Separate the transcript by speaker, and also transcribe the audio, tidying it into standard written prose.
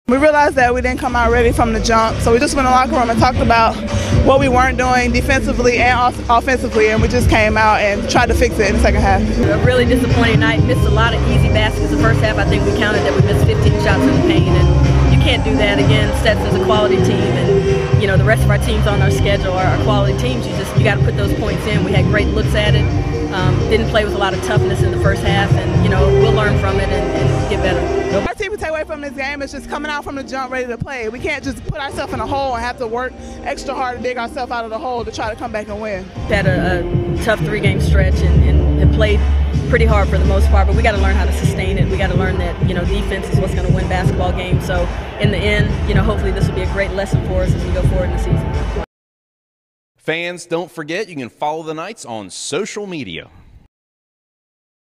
Speaker 1: We realized that we didn't come out ready from the jump, so we just went in the locker room and talked about what we weren't doing defensively and offensively, and we just came out and tried to fix it in the second half.
Speaker 2: A really disappointing night. Missed a lot of easy baskets the first half. I think we counted that we missed 15 shots in the paint, and you can't do that again. Stetson's a quality team, and the rest of our teams on our schedule are quality teams. You got to put those points in. We had great looks at it. Didn't play with a lot of toughness in the first half, and we'll learn from it and get better.
Speaker 1: Our team we take away from this game is just coming out from the jump ready to play. We can't just put ourselves in a hole and have to work extra hard to dig ourselves out of the hole to try to come back and win.
Speaker 2: We had a tough 3-game stretch and played pretty hard for the most part, but we got to learn how to sustain it. We got to learn that defense is what's going to win basketball games. So in the end, hopefully this will be a great lesson for us as we go forward in the season.
Speaker 3: Fans, don't forget you can follow the Knights on social media.